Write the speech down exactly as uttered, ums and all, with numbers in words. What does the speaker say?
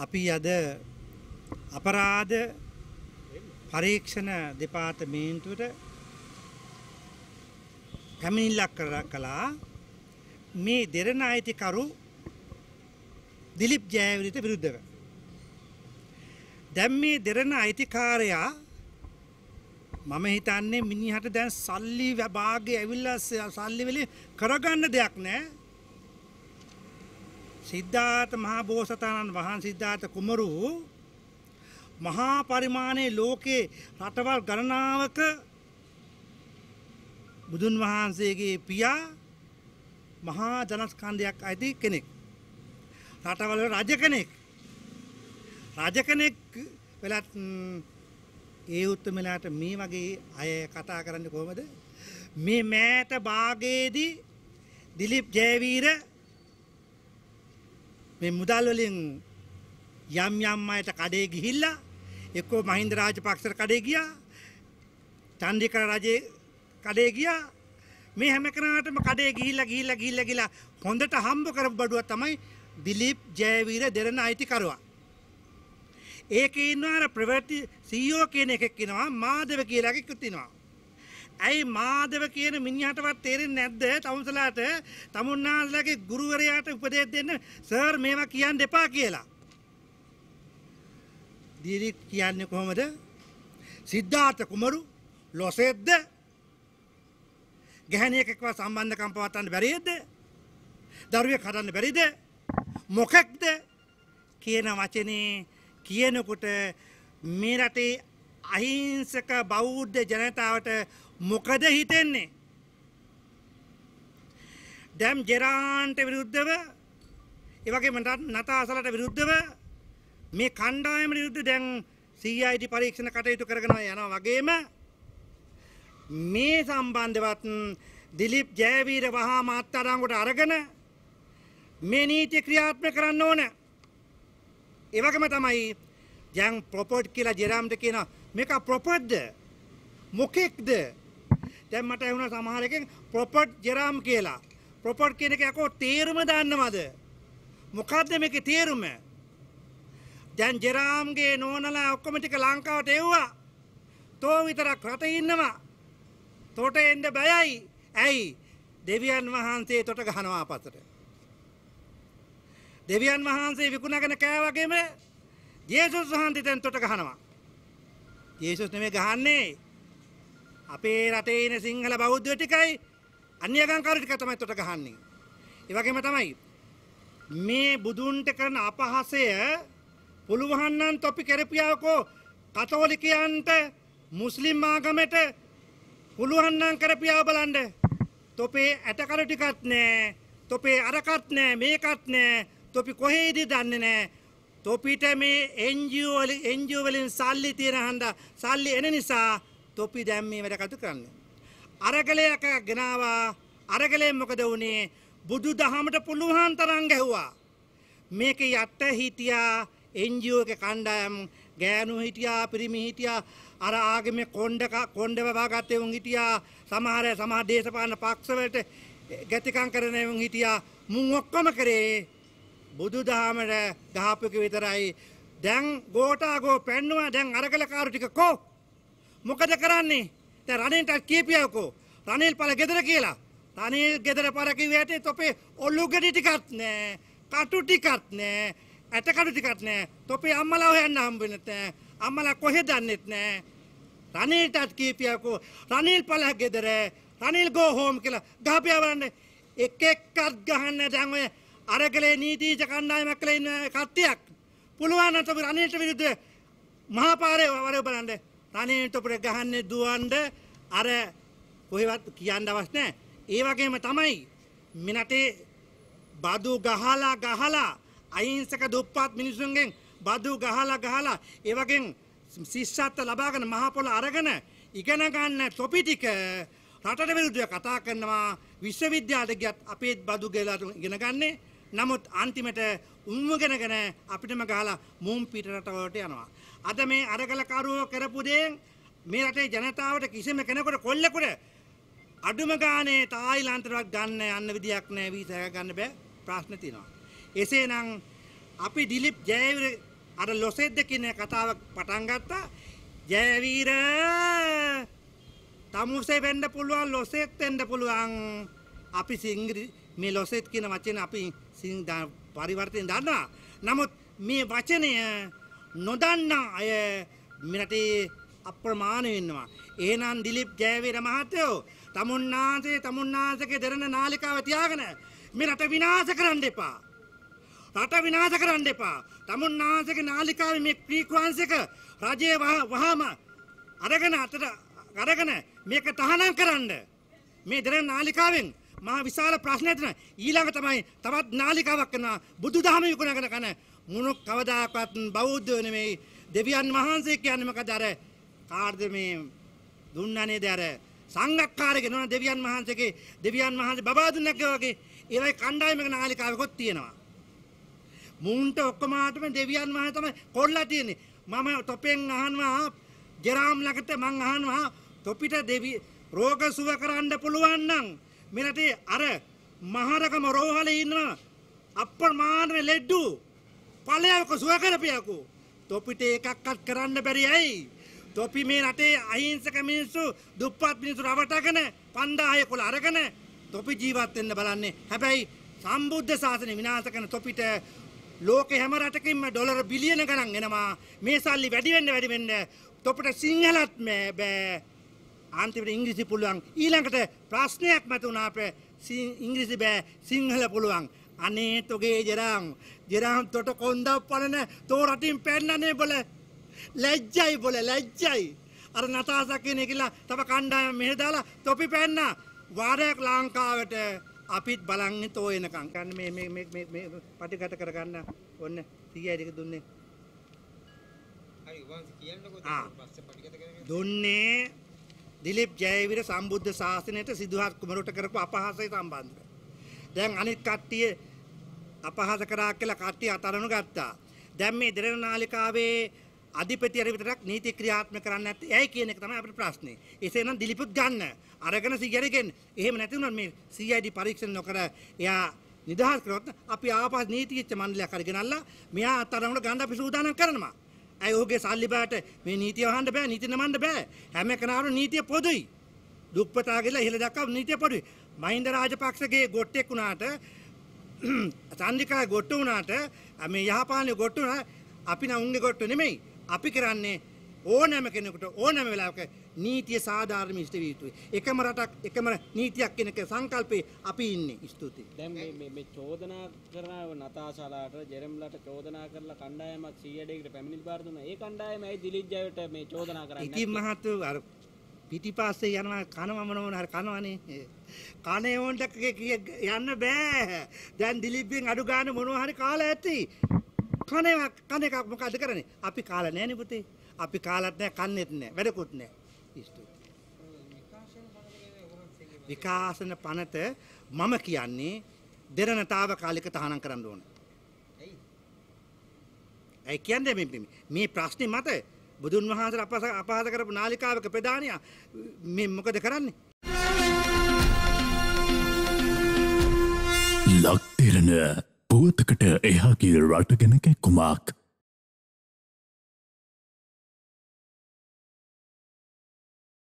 අපි අද අපරාධ පරීක්ෂණ දෙපාර්තමේන්තුවට පැමිණිල්ලක් කළා මේ දෙරණ අයිතිකරු දිලිප් ජයවීරට විරුද්ධව. දැන් මේ දෙරණ අයිතිකාරයා මම හිතන්නේ මිනිහට දැන් සල්ලි භාගය ඇවිල්ලා සල්ලි වලින් කරගන්න දෙයක් නැහැ. සිද්ධාර්ථ මහ බෝසතාණන් වහන්සේ සිද්ධාර්ථ කුමරු මහා පරිමාණයේ ලෝකේ රටවල් ගණනාවක බුදුන් වහන්සේගේ පියා මහා ජනස්කන්ධයක් අයිති කෙනෙක්. රටවල රජ කෙනෙක්. රජ කෙනෙක් වෙලත් ඒ උත්තමලාට මේ වගේ අය කතා කරන්නේ කොහොමද? මේ මෑත භාගයේදී දිලිප් ජයවීර මේ මුදල් වලින් යම් යම් අයට කඩේ ගිහිල්ලා එක්කෝ මහින්ද රාජපක්ෂට කඩේ ගියා, චන්ද්‍රිකා රජේ කඩේ ගියා. මේ හැම කෙනාටම කඩේ ගිහිල්ලා ගිහිල්ලා ගිහිල්ලා ගිහිල්ලා හොඳට හම්බ කරපු බඩුව තමයි දිලිප් ජයවීර දෙරණ අයිතිකරුවා. ඒකේ ඉන්නවා ප්‍රවෘත්ති සීඊఓ කියන එකෙක් ඉන්නවා, මාදව කියලා එකෙක් ඉන්නවා. ඇයි මාදව කියන මිනිහටවත් තේරෙන්නේ නැද්ද තමුන්සලාට තමුන්නාන්සලාගේ ගුරුවරයාට උපදෙස් දෙන්න සර් මේවා කියන්න එපා කියලා? දිලිප් කියන්නේ කොහොමද? සිද්ධාර්ථ කුමරු ලොසෙද්ද? ගැහණියකව සම්බන්ධකම් පවත්වන්න බැරිද? දරුවෙක් හදන්න බැරිද? මොකක්ද කියන වචනේ කියනකොට මේ රටේ අහිංසක බෞද්ධ ජනතාවට මොකද හිතෙන්නේ? දැන් ජෙරාන්ට විරුද්ධව ඒ වගේම නතාසලට විරුද්ධව මේ කණ්ඩායම විරුද්ධ දැන් සී ආයි ඩී පරීක්ෂණ කටයුතු කරගෙන යනවා වගේම මේ සම්බන්ධවත් දිලිප් ජයවීර වහා මාත්‍යාරංගුවට අරගෙන මේ නීතිය ක්‍රියාත්මක කරන්න ඕන. ඒ වගේම තමයි දැන් ප්‍රොපර්ට් කියලා ජෙරාම්ට කියන මේක ප්‍රොපර්ට්ද මොකෙක්ද? දැන් මට ඇහුණා සමහර එකෙන් ප්‍රොපර්ට් ජෙරාම් කියලා. ප්‍රොපර්ට් කියන එක යකෝ තේරුම දන්නවද? මොකද්ද මේකේ තේරුම? දැන් ජෙරාම්ගේ නෝනලා ඔක්කොම ටික ලංකාවට එව්වා. තෝ විතරක් රටේ ඉන්නවා. තොට එන්න බයයි. ඇයි? දෙවියන් වහන්සේ තොට ගහනවා පතට. දෙවියන් වහන්සේ විකුණගෙන කෑ වගේම ජේසුස් වහන්සේ දැන් තොට ගහනවා. ජේසුස් නෙමෙයි ගහන්නේ. අපේ රටේ ඉන්න සිංහල බෞද්ධයෝ ටිකයි අන්‍යගම්කාරයෝ ටික තමයි තොට ගහන්නේ. ඒ වගේම තමයි මේ බුදුන්ට කරන අපහාසය පුළුවන් නම් තොපි කරපියාවකෝ කතෝලිකයන්ට මුස්ලිම් ආගමට පුළුවන් නම් කරපියාව බලන්න. තොපේ ඇටකර ටිකක් නෑ, තොපේ අරකත් නෑ, මේකත් නෑ. තොපි කොහෙද දන්නේ නෑ. තොපිට මේ එන් ජී ඕ වලින් එන් ජී ඕ වලින් සල්ලි තියෙන හන්දා සල්ලි එන නිසා තොපි දැන් මේ වැඩ කටයුතු කරන්නේ. අරගලයක ගෙනාවා. අරගලයෙන් මොකද වුනේ? බුදු දහමට පුළුවන් තරම් ගැහුවා. මේකේ යට හිටියා එන් ජී ඕ එක කණ්ඩායම්, ගෑනු හිටියා, පිරිමි හිටියා, අර ආගමේ කොණ්ඩ කොණ්ඩව වාගත්තේ උන් හිටියා, සමහර සමහර දේශපාලන පක්ෂ වලට ගැතිකම් කරන උන් හිටියා. මුන් ඔක්කොම කරේ බුදුදහමට ගහපු එක විතරයි. දැන් ගෝඨාගෝ පැන්නුවා. දැන් අරගලකාරු ටික කෝ මොකද කරන්නේ? දැන් රනිල්ට කියපියවකෝ රනිල් පළ ගෙදර කියලා. රනිල් ගෙදර පර කිව්වට තොපේ ඔලු ගෙඩි ටිකක් නෑ, කටු ටිකක් නෑ, ඇට කටු ටිකක් නෑ. තොපේ අම්මලා හොයන්න හම්බෙන්නේ නෑ. අම්මලා කොහෙද දන්නෙත් නෑ. රනිල්ටත් කියපියවකෝ රනිල් පළ ගෙදර රනිල් ගෝ හෝම් කියලා ගහපියවරන්න. එක එකක් ගහන්න දැන් ඔය අරගලේ නීතිජ කණ්ඩායමක් කියලා ඉන්න කට්ටියක් පුළුවන් නම් තොපේ රනිල්ට විරුද්ධ මහා පාරේ වරේ බලන්න. රනිල්ට උඩ ගහන්නේ දුවන්න අර කොහෙවත් කියන්න අවශ්‍ය නැහැ. ඒ වගේම තමයි මිනටේ බදු ගහලා ගහලා අහිංසක දුප්පත් මිනිසුන්ගෙන් බදු ගහලා ගහලා ඒ වගේම ශිෂ්‍යත්ව ලබාගෙන මහ පොළ අරගෙන ඉගෙන ගන්න තොපි ටික රටට විරුද්ධව කතා කරනවා. විශ්වවිද්‍යාලයට ගියත් අපේ බදු ගෙලා ඉගෙන ගන්නේ. නමුත් අන්තිමට උන්වගෙනගෙන අපිටම ගහලා මුම් පිට රටවලට යනවා. අද මේ අරගලකරුවෝ කරපු දේ මේ රටේ ජනතාවට කිසිම කෙනෙකුට කොල්ලෙකුට අඩුම ගානේ තායිලන්තයක් ගන්න යන්න විදියක් නැහැ. වීසා ගන්න බෑ. ප්‍රශ්න තියෙනවා. එසේනම් අපි දිලිප් ජයවීර අර ලොසෙද්ද කියන කතාව පටන් ගත්තා. ජයවීර තමුසේ වෙන්න පුළුවන් ලොසෙත් වෙන්න පුළුවන්. අපි සිංග්‍රි මේ ලොසෙත් කියන වචන අපි සිං පරිවර්තන දන්නවා. නමුත් මේ වචනය නොදන්න අය මෙරටේ අප්‍රමාණ වෙනවා. එහෙනම් දිලිප් ජයවීර මහත්තයෝ තමුන්නාන්සේ තමුන්නාන්සේගේ දරන නාලිකාව තියාගෙන මේ රට විනාශ කරන්න එපා. රට විනාශ කරන්න එපා. තමුන්නාන්සේගේ නාලිකාවේ මේ ෆ්‍රීකවන්සි එක රජයේ වහම අරගෙන අතට අරගෙන මේක තහනම් කරන්න. මේ දරන නාලිකාවෙන් මහා විශාල ප්‍රශ්නයක් තියෙනවා. ඊළඟ තමයි තවත් නාලිකාවක් කරනවා. බුදුදහම විකුණගෙන කරන මුණු කවදාකවත් බෞද්ධ නෙමෙයි දෙවියන් වහන්සේ කියන්නේ මොකද අර කාර්ද මේ දුන්නා නේද අර සංඝක්කාරගේ නෝන දෙවියන් වහන්සේගේ දෙවියන් වහන්සේ බබා දුන්නක් වගේ ඒවයි කණ්ඩායමක නාලිකාවකොත් තියෙනවා. මුන්ට ඔක්කොමාටම දෙවියන් වහන්සේ තමයි කොල්ලා තියෙන්නේ. මම තොපෙන් අහනවා ජෙරාම් ළඟට මං අහනවා තොපිට දෙවි රෝග සුව කරන්න පුළුවන් නම් මෙරටේ අර මහරගම රෝහලේ ඉන්න අප්‍රමාණ ලෙඩ්ඩු ඵලයක සුව කරපියකෝ. තොපිට එකක්වත් කරන්න බැරි ඇයි? තොපි මේ රටේ අහිංසක මිනිස්සු දුප්පත් මිනිස්සු රවටගෙන පන්දාය කොළ අරගෙන තොපි ජීවත් වෙන්න බලන්නේ. හැබැයි සම්බුද්ධ ශාසනය විනාශ කරන තොපිට ලෝකේ හැම රටකින්ම ඩොලර් බිලියන ගණන් එනවා. මේ සල්ලි වැඩි වෙන්න වැඩි වෙන්න තොපිට සිංහලත් බෑ. අන්තිමට ඉංග්‍රීසි පුළුවන්. ඊළඟට ප්‍රශ්නයක් මතුණා අපේ ඉංග්‍රීසි බෑ සිංහල පුළුවන්. අනේ තොගේ ජරාම් ජරාම් තොට කොන්දක් පලන තෝ රටින් පැන්නනේ බොල ලැජ්ජයි බොල ලැජ්ජයි. අර නතාසා කෙනෙක් කියලා තව කණ්ඩායම මෙහෙ දාලා තොපි පැන්න වාරයක් ලංකාවට අපිත් බලන් තෝ එනකන් ගන්න මේ මේ මේ මේ මේ පටිගත කරගන්න ඔන්න සීයයි ටික දුන්නේ. හරි වංශ කියන්නකෝ පස්සේ පටිගත කරගෙන දුන්නේ දිලිප් ජයවීර සම්බුද්ධ ශාසනයට සිදුහත් කුමරුට කරපු අපහාසය සම්බන්ධව. දැන් අනිත් කට්ටිය අපහාස කරා කියලා කට්ටිය අතරණු ගත්තා. දැන් මේ දෙරණ නාලිකාවේ අධිපතියර විතරක් නීති ක්‍රියාත්මක කරන්නේ නැත්te ඇයි කියන එක තමයි අපේ ප්‍රශ්නේ. එසේනම් දිලිපුත් ගන්න. අරගෙන සීයරගෙන්. එහෙම නැති වුණොත් මේ සී ආයි ඩී පරීක්ෂණ නොකර එයා නිදහස් කරොත් අපි ආපස් නීතිඥ මණ්ඩලයක් අරගෙනල්ලා මෙයා අතරණු ගන්න අපි සූදානම් කරනවා. ඇයි ඔහුගේ සල්ලි බාට මේ නීතිය වහන්න බෑ නීති නමන්න බෑ. හැම කෙනාටම නීතිය පොදුයි. දුප්පතා කියලා ඉහළ දක්වා නීතිය පොදුයි. මහින්ද රාජපක්ෂගේ ගොට්ටෙක් වුණාට චන්ද්‍රිකා ගොට්ටු වුණාට මේ යහපාලනේ ගොට්ටු වුණා අපි නම් උන්ගේ ගොට්ටු නෙමෙයි. අපි කරන්නේ ඕනෑම කෙනෙකුට ඕනෑම වෙලාවක නීතිය සාධාරණ මිස්ට විය යුතුයි. එකම රටක් එකම නීතියක් කෙනක සංකල්පේ අපි ඉන්නේ. ස්තුතියි. දැන් මේ මේ මේ චෝදනා කරනව නතාශාලාට ජෙරම්ලාට චෝදනා කරලා කණ්ඩායමක් සීයයි ඩේකට පැමිණිලි බාර දුන්නා. ඒ කණ්ඩායම ඇයි දිලිප් ජයවට මේ චෝදනා කරන්නේ? ඉතින් මහත්තයෝ අර පිටිපස්සේ යනවා කනවා මොනවන හරි කනවනේ. කනේ වොන්ට යන්න බෑ. දැන් දිලිප්ගෙන් අඩු ගන්න මොනවා හරි කාලා ඇති. කනේ කන එකක් මොකද කරන්නේ? අපි කාලා නෑනේ පුතේ. අපි කාලත් නෑ කන්නේත් නෑ වැඩකුත් නෑ. විකාශන පනත මම කියන්නේ දෙරණ තාවකාලික තහනම් කරන්න ඕන. ඇයි කියන්නේ මේ මේ ප්‍රශ්නේ මත බුදුන් වහන්සේ අපහාස කරපු නාලිකාවක ප්‍රධානියා මේ මොකද කරන්නේ? ලක්තිරණ පුවතකට එහා ගිය රට ගැන කැකුමක්